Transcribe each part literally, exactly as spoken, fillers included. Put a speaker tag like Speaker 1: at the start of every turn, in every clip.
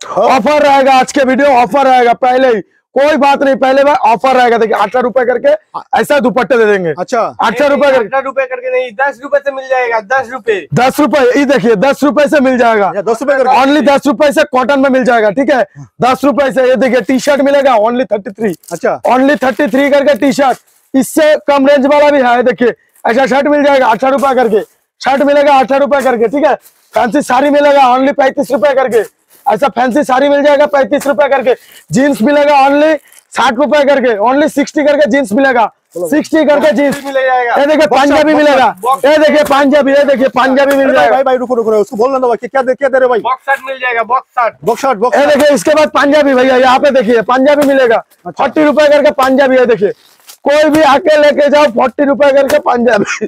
Speaker 1: Offer रहेगा, आज के वीडियो ऑफर रहेगा, पहले ही कोई बात नहीं, पहले बार ऑफर रहेगा। देखिए अठारह रुपए करके ऐसा दुपट्टे दे देंगे।
Speaker 2: अच्छा
Speaker 1: अठारह रुपए करके,
Speaker 3: अठारह रुपए करके नहीं, दस रुपए से मिल जाएगा। दस रुपए
Speaker 1: दस रुपए ये देखिए, दस रुपए से मिल जाएगा।
Speaker 2: दस रुपए
Speaker 1: ओनली दस रुपए से कॉटन में मिल जाएगा। ठीक है, दस रुपए से ये देखिए टी शर्ट मिलेगा ओनली थर्टी थ्री।
Speaker 2: अच्छा
Speaker 1: ओनली थर्टी थ्री करके टी शर्ट, इससे कम रेंज वाला भी है। देखिए ऐसा शर्ट मिल जाएगा अठारह रुपए करके, शर्ट मिलेगा अठारह रुपए करके। ठीक है, फैंसी साड़ी मिलेगा ओनली पैंतीस रुपए करके, ऐसा फैंसी साड़ी मिल जाएगा पैंतीस रुपए करके। जीन्स मिलेगा ओनली साठ रुपए करके, ओनली सिक्सटी करके जीन्स मिलेगा, सिक्सटी करके जीन्स
Speaker 3: मिल जाएगा।
Speaker 1: ये देखिए पंजाबी मिलेगा, ये देखिए पंजाबी, ये देखिए पंजाबी मिल जाएगा।
Speaker 2: भाई भाई रुको रुको उसको बोलना दो भाई, क्या दे क्या दे रहे भाई?
Speaker 3: बॉक्स शर्ट मिल जाएगा, box shirt
Speaker 2: box shirt box
Speaker 1: ये देखिए इसके बाद पंजाबी भैया, यहाँ पे देखिए पंजाबी मिलेगा फोर्टी रुपए करके पंजाबी है। देखिए कोई भी आके लेके जाओ फोर्टी रुपए करके पंजाबी।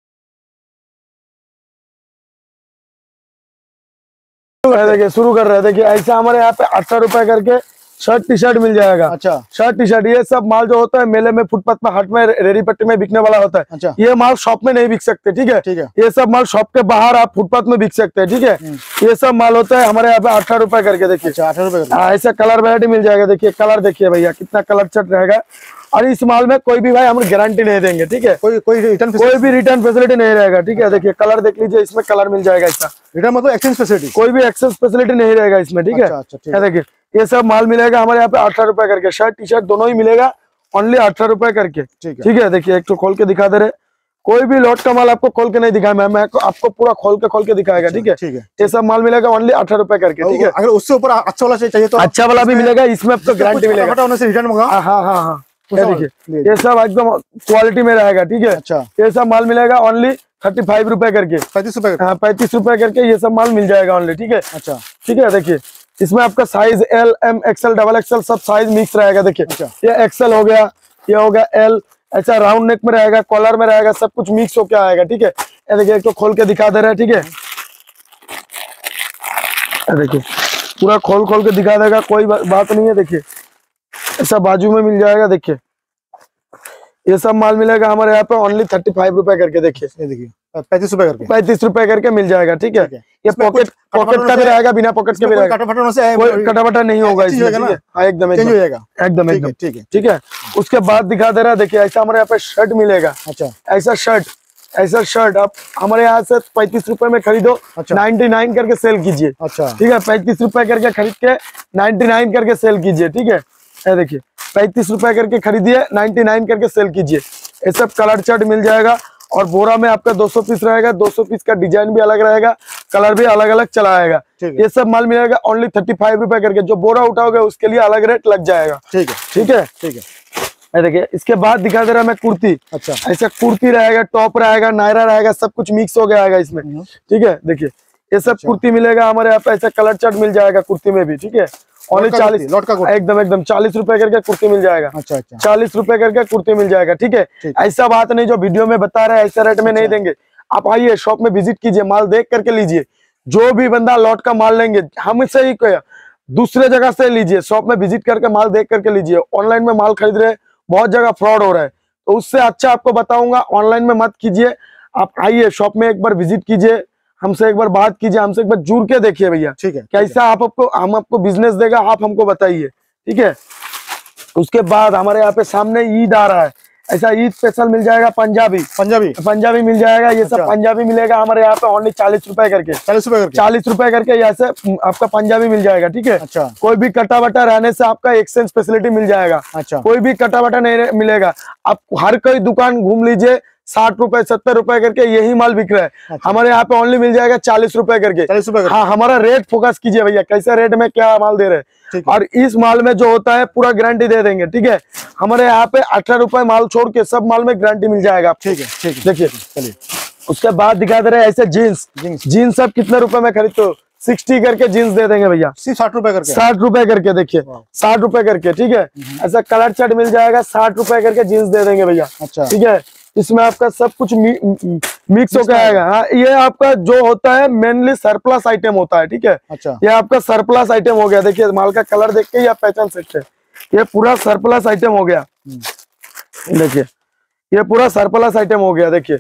Speaker 1: देखिए शुरू कर रहे हैं, देखिए ऐसा हमारे यहाँ पे अठारह रुपए करके शर्ट टी शर्ट मिल जाएगा।
Speaker 2: अच्छा
Speaker 1: शर्ट टी शर्ट, ये सब माल जो होता है मेले में, फुटपाथ में, हट में, रेडी पट्टी में बिकने वाला होता है।
Speaker 2: अच्छा
Speaker 1: ये माल शॉप में नहीं बिक सकते। ठीक है,
Speaker 2: ठीक है,
Speaker 1: ये सब माल शॉप के बाहर आप फुटपाथ में बिक सकते हैं। ठीक है, ये सब माल होता है हमारे यहाँ पे अठारह रुपए करके। देखिए
Speaker 2: अच्छा अठारह रुपए
Speaker 1: हाँ, ऐसा कलर वैरायटी मिल जाएगा। देखिए कलर देखिए भैया कितना कलर चट रहेगा, और इस माल में कोई भी भाई हम गारंटी नहीं देंगे। ठीक है,
Speaker 2: कोई कोई रिटर्न
Speaker 1: कोई भी रिटर्न फैसिलिटी नहीं रहेगा। ठीक है, देखिए कलर देख लीजिए, इसमें कलर मिल जाएगा। ऐसा
Speaker 2: रिटर्न मतलब एक्सचेंज फैसिलिटी,
Speaker 1: कोई भी एक्सेस फैसिलिटी नहीं रहेगा इसमें। ठीक है,
Speaker 2: अच्छा, अच्छा, ठीक है।
Speaker 1: देखिए ये सब माल मिलेगा हमारे यहाँ पे अठारह रुपए करके, शर्ट टी शर्ट दोनों ही मिलेगा ओनली अठारह रुपए करके।
Speaker 2: ठीक है,
Speaker 1: ठीक है, देखिए एक तो खोल के दिखा दे रहे, कोई भी लॉट का माल आपको खोल के नहीं दिखाया, मैं मैं आपको पूरा खोल के खोल के दिखाएगा। ठीक है,
Speaker 2: ठीक है,
Speaker 1: ये सब माल मिलेगा ओनली अठारह रुपए करके। ठीक है,
Speaker 2: अगर उससे ऊपर अच्छा वाला चाहिए तो
Speaker 1: अच्छा वाला भी मिलेगा, इसमें आपको गारंटी मिलेगा।
Speaker 2: रिटर्न मंगा।
Speaker 1: हाँ हाँ हाँ हाँ, ये देखिए ये सब एकदम क्वालिटी में रहेगा। ठीक है,
Speaker 2: अच्छा
Speaker 1: ये सब माल मिलेगा ओनली थर्टी फाइव रुपए करके,
Speaker 2: पैंतीस रुपए
Speaker 1: हाँ पैंतीस रुपए करके ये सब माल मिल जाएगा ओनली। ठीक है,
Speaker 2: अच्छा
Speaker 1: ठीक है, देखिए इसमें आपका size L, M, XL, double XL सब साइज मिक्स रहेगा। देखिए
Speaker 2: अच्छा।
Speaker 1: ये एक्सएल हो गया, ये हो गया एल, ऐसा राउंड नेक में रहेगा, कॉलर में रहेगा, सब कुछ मिक्स होके आएगा। ठीक है, ये देखिए एक तो खोल के दिखा दे रहा है। ठीक है, देखिए पूरा खोल खोल के दिखा देगा, कोई बात नहीं है। देखिए ऐसा बाजू में मिल जाएगा। देखिए ये सब माल मिलेगा हमारे यहाँ पे ओनली थर्टी फाइव रुपए करके। देखिए
Speaker 2: ये देखिए पैंतीस रुपए करके,
Speaker 1: पैंतीस रुपए करके मिल जाएगा। ठीक है, ये पॉकेट पॉकेट का भी रहेगा, बिना पॉकेट के भी रहेगा, कोई कटावटा नहीं होगा इसमें। हाँ एकदम
Speaker 2: चेंज हो जाएगा,
Speaker 1: एकदम एकदम
Speaker 2: ठीक है,
Speaker 1: ठीक है। उसके बाद दिखा दे रहा है, देखिए ऐसा हमारे यहाँ पे शर्ट मिलेगा।
Speaker 2: अच्छा
Speaker 1: ऐसा शर्ट, ऐसा शर्ट आप हमारे यहाँ से पैंतीस रुपए में खरीदो,
Speaker 2: अच्छा
Speaker 1: नाइन्टी नाइन करके सेल कीजिए।
Speaker 2: अच्छा
Speaker 1: ठीक है, पैंतीस रुपए करके खरीद के नाइन्टी नाइन करके सेल कीजिए। ठीक है, ये देखिए पैंतीस रुपए करके खरीदिए, नाइन्टी नाइन करके सेल कीजिए। ये सब कलर चार्ट मिल जाएगा, और बोरा में आपका दो सौ पीस रहेगा, दो सौ पीस का डिजाइन भी अलग रहेगा, कलर भी अलग अलग चलाएगा। ये सब माल मिलेगा ओनली थर्टी फाइव रुपए करके। जो बोरा उठाओगे उसके लिए अलग रेट लग जाएगा।
Speaker 2: ठीक है,
Speaker 1: ठीक है,
Speaker 2: ठीक है।
Speaker 1: देखिए इसके बाद दिखा दे रहा मैं कुर्ती।
Speaker 2: अच्छा
Speaker 1: ऐसा कुर्ती रहेगा, टॉप रहेगा, नायरा रहेगा, सब कुछ मिक्स हो गया इसमें। ठीक है, देखिए ये सब कुर्ती मिलेगा हमारे यहाँ पे, ऐसा कलर चार्ट मिल जाएगा कुर्ती में भी। ठीक है, ओनली चालीस,
Speaker 2: लॉट का
Speaker 1: एकदम एकदम चालीस रुपए करके कुर्ती मिल जाएगा।
Speaker 2: अच्छा अच्छा
Speaker 1: चालीस रुपए करके कुर्ती मिल जाएगा। ठीक है, ऐसा बात नहीं जो वीडियो में बता रहे हैं ऐसा रेट में नहीं देंगे। आप आइए शॉप में विजिट कीजिए, माल देख करके लीजिए। जो भी बंदा लॉट का माल लेंगे हमसे ही कोई दूसरे जगह से लीजिए, शॉप में विजिट करके माल देख करके लीजिए। ऑनलाइन में माल खरीद रहे, बहुत जगह फ्रॉड हो रहा है, तो उससे अच्छा आपको बताऊंगा ऑनलाइन में मत कीजिए। आप आइए शॉप में एक बार विजिट कीजिए, हमसे एक बार बात कीजिए, हमसे एक बार जुड़ के देखिए भैया।
Speaker 2: ठीक है,
Speaker 1: कैसा आप आपको हम आपको बिजनेस देगा, आप हमको बताइए। ठीक है, उसके बाद हमारे यहाँ पे सामने ईद आ रहा है, ऐसा ईद स्पेशल मिल जाएगा पंजाबी,
Speaker 2: पंजाबी
Speaker 1: पंजाबी मिल जाएगा। ये सब पंजाबी मिलेगा हमारे यहाँ पे ओनली चालीस रुपए करके,
Speaker 2: चालीस रुपए करके,
Speaker 1: चालीस रुपए करके यहाँ से आपका पंजाबी मिल जाएगा। ठीक है,
Speaker 2: अच्छा
Speaker 1: कोई भी कटा बटा रहने से आपका एक्सचेंज फैसिलिटी मिल जाएगा।
Speaker 2: अच्छा
Speaker 1: कोई भी कटा बटा नहीं मिलेगा। आप हर कोई दुकान घूम लीजिए, साठ रुपए सत्तर रुपए करके यही माल बिक रहा है। अच्छा। हमारे यहाँ पे ओनली मिल जाएगा चालीस रुपए करके,
Speaker 2: चालीस रुपए।
Speaker 1: हाँ, हमारा रेट फोकस कीजिए भैया, कैसे रेट में क्या माल दे रहे हैं, और इस माल में जो होता है पूरा गारंटी दे देंगे। ठीक है, हमारे यहाँ पे अठारह रुपए माल छोड़ के सब माल में गारंटी मिल जाएगा।
Speaker 2: ठीक है, ठीक है,
Speaker 1: देखिए
Speaker 2: चलिए।
Speaker 1: उसके बाद दिखा दे रहे हैं ऐसे जीन्स, जीन्स सब कितने रुपए में खरीदते हो, सिक्सटी करके जीन्स दे देंगे भैया,
Speaker 2: सिर्फ साठ रुपए करके,
Speaker 1: साठ रुपए करके। देखिए साठ रुपए करके। ठीक है, ऐसा कलर चार्ट मिल जाएगा, साठ रुपए करके जीन्स दे देंगे भैया।
Speaker 2: अच्छा,
Speaker 1: ठीक है, इसमें आपका सब कुछ मी, मिक्स होकर आएगा। हाँ, ये आपका जो होता है मेनली सरप्लस आइटम होता है। ठीक है,
Speaker 2: अच्छा,
Speaker 1: ये आपका सरप्लस आइटम हो गया। देखिए माल का कलर देख के ही आप पहचान सकते हैं, ये पूरा सरप्लस आइटम हो गया। देखिए ये पूरा सरप्लस आइटम हो गया। देखिए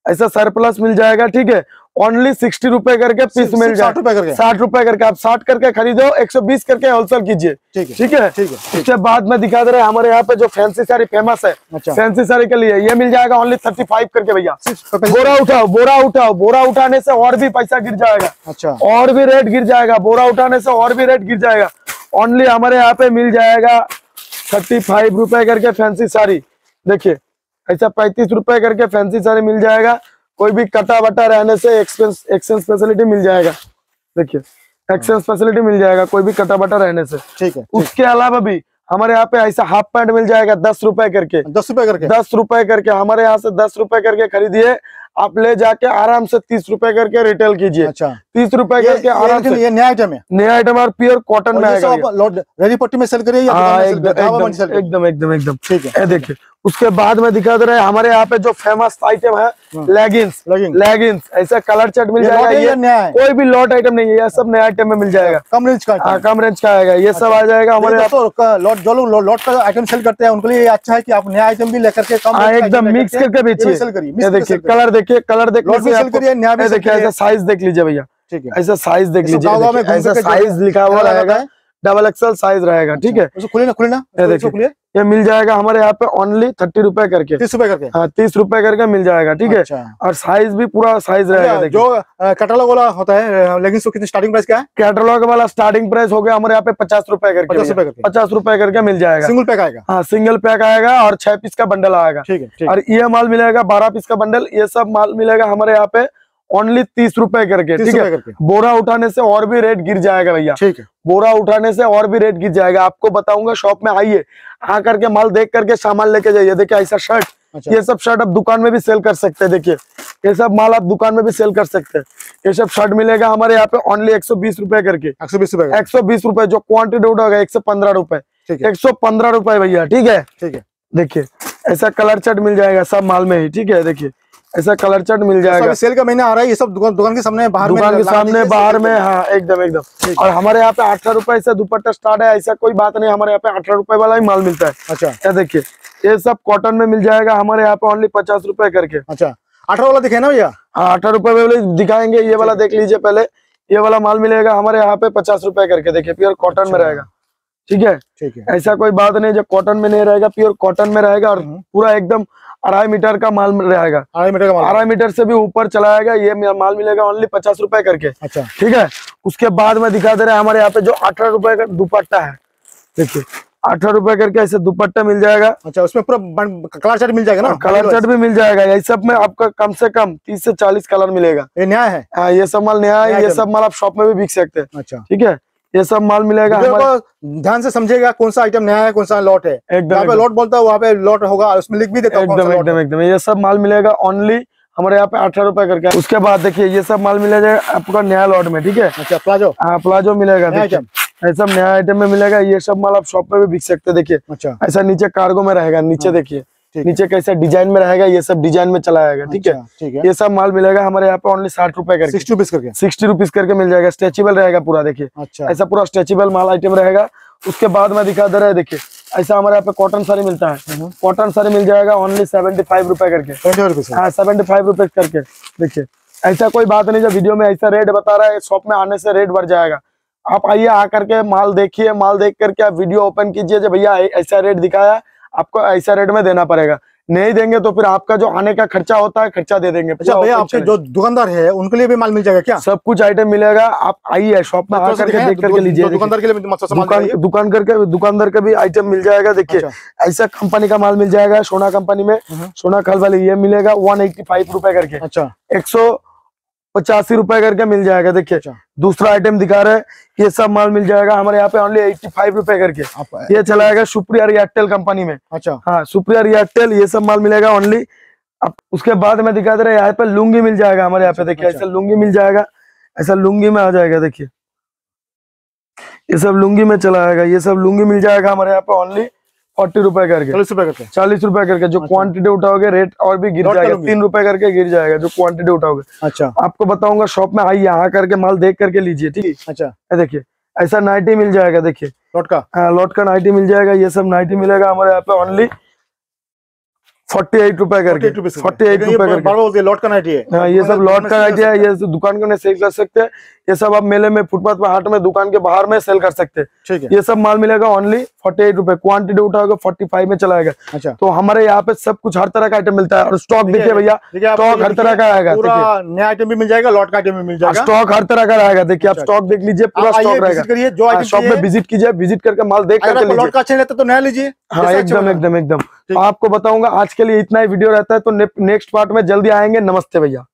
Speaker 1: ऐसा सरप्लस मिल जाएगा, ठीक है। ओनली सिक्सटी रुपए करके पीस
Speaker 2: सिर्फ-
Speaker 1: मिल
Speaker 2: सिर्फ
Speaker 1: जाएगा,
Speaker 2: साठ रुपए करके।
Speaker 1: साठ रुपए करके। आप साठ करके खरीदो, एक सौ बीस करके होलसेल कीजिए,
Speaker 2: ठीक है
Speaker 1: ठीक है
Speaker 2: ठीक है ठीक
Speaker 1: उसके बाद में दिखा दे रहे हैं हमारे यहाँ पे जो फैंसी साड़ी फेमस है,
Speaker 2: अच्छा।
Speaker 1: फैंसी साड़ी के लिए ये मिल जाएगा ओनली थर्टी फाइव करके भैया।
Speaker 2: सिर्फ पैंतीस-
Speaker 1: बोरा उठाओ, बोरा उठाओ, बोरा उठाने से और भी पैसा गिर जाएगा,
Speaker 2: अच्छा
Speaker 1: और भी रेट गिर जाएगा, बोरा उठाने से और भी रेट गिर जाएगा। ओनली हमारे यहाँ पे मिल जाएगा थर्टी फाइव रुपए करके फैंसी साड़ी। देखिए ऐसा पैंतीस रुपए करके फैंसी साड़ी मिल जाएगा। कोई भी कटा वटा रहने से एक्सपेंस एक्सचेंज फैसिलिटी मिल जाएगा। देखिए एक्सचेंज फैसिलिटी मिल जाएगा कोई भी कटा वटा रहने से।
Speaker 2: ठीक है।
Speaker 1: उसके अलावा भी हमारे यहाँ पे ऐसा हाफ पैंट मिल जाएगा दस रुपए करके,
Speaker 2: दस रुपए करके
Speaker 1: दस रुपए करके। हमारे यहाँ से दस रुपए करके खरीदिए, आप ले जाके आराम से तीस रुपए करके रिटेल कीजिए।
Speaker 2: अच्छा
Speaker 1: तीस रुपए
Speaker 2: ये-
Speaker 1: करके आराम
Speaker 2: ये-
Speaker 1: से।
Speaker 2: ये नया आइटम है।
Speaker 1: नया आइटम और प्योर कॉटन में
Speaker 2: और ये
Speaker 1: आएगा
Speaker 2: सब
Speaker 1: ये।
Speaker 2: आप लॉट- रेडी पट्टी में सेल करिए या दुकान
Speaker 1: हाँ
Speaker 2: में सेल
Speaker 1: एकदम
Speaker 2: करिए? ढाबा में सेल
Speaker 1: एकदम
Speaker 2: करिए।
Speaker 1: एकदम एकदम एकदम
Speaker 2: ठीक है।
Speaker 1: ये देखिए उसके बाद में दिखा दे रहे हैं हमारे यहाँ पे जो फेमस आइटम है लेगिंग्स।
Speaker 2: Leggings।
Speaker 1: लेगिंग्स ऐसा कलर चट मिल
Speaker 2: ये
Speaker 1: जाएगा।
Speaker 2: लॉट है या
Speaker 1: ये
Speaker 2: नया है?
Speaker 1: कोई भी लॉट आइटम नहीं है, ये सब नया आइटम में मिल जाएगा।
Speaker 2: कम रेंज का
Speaker 1: हाँ कम रेंज का आएगा, ये सब आ जाएगा हमारे यहाँ।
Speaker 2: दोस्तों का लॉट जो लोग लॉट का आइटम सेल करते हैं उनके लिए ये अच्छा है कि आप नया आइटम भी लेकर के कम
Speaker 1: हाँ
Speaker 2: रेंज का
Speaker 1: एकदम
Speaker 2: item
Speaker 1: मिक्स
Speaker 2: लेकर के
Speaker 1: करके
Speaker 2: ये भी
Speaker 1: बेचिए।
Speaker 2: सेल करिए,
Speaker 1: ये
Speaker 2: mix करके
Speaker 1: देखिए
Speaker 2: सेल करिए।
Speaker 1: कलर देखिए, कलर देखने
Speaker 2: लॉट भी
Speaker 1: से
Speaker 2: सेल
Speaker 1: आपको-
Speaker 2: करिए, नया भी
Speaker 1: ये
Speaker 2: सेल
Speaker 1: देखिए
Speaker 2: करिए।
Speaker 1: ऐसा साइज देख लीजिए भैया,
Speaker 2: ठीक है।
Speaker 1: ऐसा साइज देख
Speaker 2: ये सब
Speaker 1: लीजिए।
Speaker 2: गाँव-गाँव में
Speaker 1: देखिए,
Speaker 2: घूम
Speaker 1: ऐसा
Speaker 2: करके
Speaker 1: साइज लिखा हुआ
Speaker 2: लगा
Speaker 1: रहेगा,
Speaker 2: है।
Speaker 1: डबल एक्सएल साइज रहेगा, ठीक है।
Speaker 2: उसको खुले ना खुले ना
Speaker 1: ये
Speaker 2: उसको
Speaker 1: देखिए
Speaker 2: खुले
Speaker 1: ये मिल जाएगा हमारे यहाँ पे ओनली थर्टी रुपए करके।
Speaker 2: तीस रुपए करके।
Speaker 1: हाँ तीस रुपए करके मिल जाएगा, ठीक है।
Speaker 2: अच्छा।
Speaker 1: और साइज भी पूरा साइज रहेगा। देखिए
Speaker 2: जो कैटलॉग वाला होता है लेकिन उसको कितनी स्टार्टिंग प्राइस क्या है?
Speaker 1: कैटलॉग वाला स्टार्टिंग प्राइस हो गया हमारे यहाँ पे पचास रुपए करके,
Speaker 2: पचास रुपए करके।
Speaker 1: पचास रुपए करके मिल जाएगा।
Speaker 2: सिंगल पैक आएगा।
Speaker 1: हाँ सिंगल पैक आएगा और छह पीस का बंडल आएगा,
Speaker 2: ठीक है ठीक है।
Speaker 1: और ये माल मिलेगा बारह पीस का बंडल। ये सब माल मिलेगा हमारे यहाँ पे ओनली तीस रुपए करके,
Speaker 2: तीस
Speaker 1: ठीक
Speaker 2: रुपए
Speaker 1: है।
Speaker 2: करके।
Speaker 1: बोरा उठाने से और भी रेट गिर जाएगा भैया,
Speaker 2: ठीक है।
Speaker 1: बोरा उठाने से और भी रेट गिर जाएगा। आपको बताऊंगा, शॉप में आइए, आ करके माल देख करके सामान लेके जाइए। देखिए ऐसा शर्ट,
Speaker 2: अच्छा।
Speaker 1: ये सब शर्ट आप दुकान में भी सेल कर सकते हैं। देखिए ये सब माल आप दुकान में भी सेल कर सकते हैं। ये सब शर्ट मिलेगा हमारे यहाँ पे ओनली एक सौ बीस रुपए करके,
Speaker 2: एक सौ बीस रुपए का।
Speaker 1: एक सौ बीस रुपए। जो क्वांटिटी होगा एक सौ पंद्रह रुपए,
Speaker 2: ठीक है
Speaker 1: एक सौ पंद्रह रुपए भैया, ठीक है।
Speaker 2: ठीक है।
Speaker 1: देखिए ऐसा कलर चट मिल जाएगा सब माल में ही, ठीक है। देखिए ऐसा कलर चट मिल जाएगा
Speaker 2: अभी सेल का महीना आ रहा है, ये सब दुकान दुकान के सामने बाहर में
Speaker 1: दुकान के
Speaker 2: लगा
Speaker 1: सामने
Speaker 2: दीजिए,
Speaker 1: बाहर
Speaker 2: सेल
Speaker 1: में।
Speaker 2: करिए।
Speaker 1: हाँ एकदम एकदम।
Speaker 2: ठीक
Speaker 1: और हमारे यहाँ पे अठारह रुपए से दुपट्टा स्टार्ट है, ऐसा कोई बात नहीं। हमारे यहाँ पे अठारह रुपए वाला ही माल मिलता है।
Speaker 2: अच्छा
Speaker 1: क्या देखिए ये सब कॉटन में मिल जाएगा हमारे यहाँ पे ओनली पचास रुपए करके।
Speaker 2: अच्छा। अठारह वाला दिखे ना भैया?
Speaker 1: हाँ अठारह रुपए वाले दिखाएंगे, ये वाला देख लीजिए पहले। ये वाला माल मिलेगा हमारे यहाँ पे पचास रुपए करके। देखिए प्योर कॉटन में रहेगा, ठीक है।
Speaker 2: ठीक है।
Speaker 1: ऐसा कोई बात नहीं जो कॉटन में नहीं रहेगा, प्योर कॉटन में रहेगा। और पूरा एकदम अढ़ाई मीटर का माल रहेगा,
Speaker 2: अढ़ाई मीटर का माल।
Speaker 1: अढ़ाई मीटर से भी ऊपर चला जाएगा। ये माल मिलेगा ओनली पचास रुपए करके,
Speaker 2: अच्छा।
Speaker 1: ठीक है। उसके बाद में दिखा दे रहे हैं हमारे यहाँ पे जो अठारह रुपए का दुपट्टा है। देखिए अठारह रुपए करके ऐसे दुपट्टा मिल जाएगा।
Speaker 2: अच्छा उसमें पूरा बन- कलर चार्ट मिल जाएगा ना?
Speaker 1: कलर चट भी मिल जाएगा। ये सब में आपका कम से कम तीस से चालीस कलर मिलेगा।
Speaker 2: ये नया है।
Speaker 1: हाँ ये सब माल नया
Speaker 2: नया
Speaker 1: है, ये
Speaker 2: आइटम।
Speaker 1: सब माल आप शॉप में भी बिक सकते हैं,
Speaker 2: अच्छा।
Speaker 1: ठीक है। ये सब माल मिलेगा
Speaker 2: वीडियो
Speaker 1: हमारे
Speaker 2: को ध्यान से समझेगा कौन सा आइटम नया है कौन सा लॉट है।
Speaker 1: एकदम
Speaker 2: जहाँ पे
Speaker 1: एकदम।
Speaker 2: लॉट बोलता है वहाँ पे लॉट होगा, उसमें लिख भी देता है कौन सा
Speaker 1: एकदम
Speaker 2: लॉट
Speaker 1: एकदम
Speaker 2: है।
Speaker 1: एकदम। ये सब माल मिलेगा ओनली हमारे यहाँ पे अठारह रुपए करके। उसके बाद देखिए ये सब माल मिलेगा आपका नया लॉट में, ठीक है।
Speaker 2: अच्छा प्लाजो।
Speaker 1: हाँ प्लाजो मिलेगा,
Speaker 2: नया
Speaker 1: देखिए
Speaker 2: आइटम।
Speaker 1: ये सब नया आइटम में मिलेगा। ये सब माल आप शॉप में भी बिक सकते हैं। देखिए
Speaker 2: अच्छा
Speaker 1: ऐसा नीचे कार्गो में रहेगा, नीचे देखिए
Speaker 2: ठीक है।
Speaker 1: नीचे कैसा डिजाइन में रहेगा, ये सब डिजाइन में चला जाएगा, ठीक है।
Speaker 2: अच्छा, ठीक है।
Speaker 1: ये सब माल मिलेगा हमारे यहाँ पे ओनली साठ रुपए करके,
Speaker 2: सिक्सटी रुपीज करके।
Speaker 1: सिक्सटी रुपीज करके मिल जाएगा। स्ट्रेचेबल रहेगा पूरा, देखिए
Speaker 2: अच्छा
Speaker 1: ऐसा पूरा स्ट्रेचेबल माल आइटम रहेगा। उसके बाद में दिखा दे रहा है, देखिए ऐसा हमारे यहाँ पे कॉटन साड़ी मिलता है। कॉटन साड़ी मिल जाएगा ओनली सेवेंटी फाइव रुपए करके।
Speaker 2: Twenty rupees.
Speaker 1: हाँ सेवेंटी फाइव रुपए करके। देखिए ऐसा कोई बात नहीं जो वीडियो में ऐसा रेट बता रहा है, शॉप में आने से रेट बढ़ जाएगा। आप आइए, आकर के माल देखिए, माल देख करके आप वीडियो ओपन कीजिए जो भैया ऐसा रेट दिखाया, आपको ऐसा रेट में देना पड़ेगा। नहीं देंगे तो फिर आपका जो आने का खर्चा होता है खर्चा दे देंगे।
Speaker 2: अच्छा भैया आपके जो दुकानदार है उनके लिए भी माल मिल जाएगा क्या?
Speaker 1: सब कुछ आइटम मिलेगा। आप आइए शॉप में आकर के देख करके लीजिए।
Speaker 2: दुकानदार के लिए भी मतलब सामान
Speaker 1: दुकान
Speaker 2: चाहिए?
Speaker 1: दुकान करके दुकानदार का भी आइटम मिल जाएगा। देखिए
Speaker 2: अच्छा।
Speaker 1: ऐसा कंपनी का माल मिल जाएगा, सोना कंपनी में, सोना खल वाली ये मिलेगा वन एट्टी फाइव रुपए करके।
Speaker 2: अच्छा।
Speaker 1: एक सौ पचासी रुपए करके मिल जाएगा। देखिए
Speaker 2: अच्छा।
Speaker 1: दूसरा आइटम दिखा रहे हैं, ये सब माल मिल जाएगा हमारे यहाँ पे ओनली एट्टी फाइव रुपए करके।
Speaker 2: आप
Speaker 1: ये चलाएगा सुप्रिया एयरटेल कंपनी में।
Speaker 2: अच्छा।
Speaker 1: हाँ सुप्रिया एयरटेल, ये सब माल मिलेगा ओनली। अब उसके बाद में दिखा दे रहे हैं यहाँ पे लुंगी मिल जाएगा हमारे यहाँ पे। देखिए
Speaker 2: अच्छा।
Speaker 1: ऐसा लुंगी मिल जाएगा, ऐसा लुंगी में आ जाएगा। देखिए ये सब लुंगी में चला आएगा। ये सब लुंगी मिल जाएगा हमारे यहाँ पे ओनली फोर्टी रुपए करके,
Speaker 2: चालीस रुपए करके।
Speaker 1: चालीस रुपए करके। जो क्वांटिटी उठाओगे रेट और भी गिर
Speaker 2: लॉट का
Speaker 1: जाएगा,
Speaker 2: लुंगी।
Speaker 1: तीन रुपए करके गिर जाएगा जो क्वांटिटी उठाओगे।
Speaker 2: अच्छा।
Speaker 1: आपको बताऊंगा, शॉप में आइए, यहाँ करके माल देख करके लीजिए, ठीक है।
Speaker 2: अच्छा।
Speaker 1: ये देखिए ऐसा नाइटी मिल जाएगा। देखिए
Speaker 2: लॉट का।
Speaker 1: हाँ लॉट का नाइटी मिल जाएगा। ये सब नाइटी मिलेगा हमारे यहाँ पे ओनली फोर्टी एट रुपए करके फोर्टी एट रुपए करके
Speaker 2: करके लॉट का नाइटी है।
Speaker 1: हाँ, ये सब लॉट का आइडिया है, ये सब दुकान को सेल कर सकते हैं। ये सब आप मेले में, फुटपाथ पर, हाट में, दुकान के बाहर में सेल कर सकते हैं।
Speaker 2: ठीक है।
Speaker 1: ये सब माल मिलेगा ओनली फोर्टी एट रुपए, क्वांटिटी उठाओगे फोर्टी फाइव में चलाएगा।
Speaker 2: अच्छा।
Speaker 1: तो हमारे यहाँ पे सब कुछ हर तरह का आइटम मिलता है। और स्टॉक देखिए भैया, स्टॉक हर तरह का आएगा,
Speaker 2: पूरा नया आइटम भी मिल जाएगा, लॉट का आइटम भी मिल जाएगा,
Speaker 1: स्टॉक हर तरह का रहेगा। देखिए आप स्टॉक देख लीजिए, पूरा स्टॉक रहेगा।
Speaker 2: जो आइटम
Speaker 1: शॉप में विजिट कीजिए, विजिट करके माल देख करके लीजिए।
Speaker 2: लॉट का अच्छा लगता तो नया लीजिए।
Speaker 1: हाँ एकदम एकदम एकदम। तो आपको बताऊंगा, आज के लिए इतना ही वीडियो रहता है, तो नेक्स्ट पार्ट में जल्दी आएंगे। नमस्ते भैया।